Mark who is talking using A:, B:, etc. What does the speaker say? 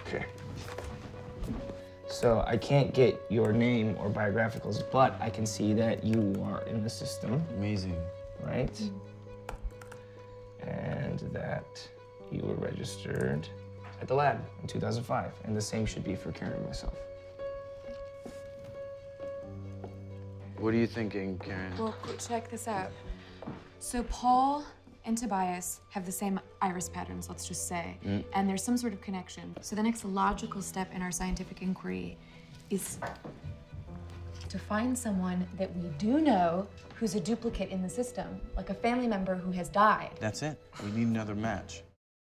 A: Okay. So I can't get your name or biographicals, but I can see that you are in the system.
B: Amazing.
A: Right? And that you were registered at the lab in 2005. And the same should be for Karen and myself.
B: What are you thinking, Karen?
C: Well, check this out. So Paul and Tobias have the same iris patterns, let's just say, and there's some sort of connection. So the next logical step in our scientific inquiry is to find someone that we do know who's a duplicate in the system, like a family member who has died.
B: That's it. We need another match.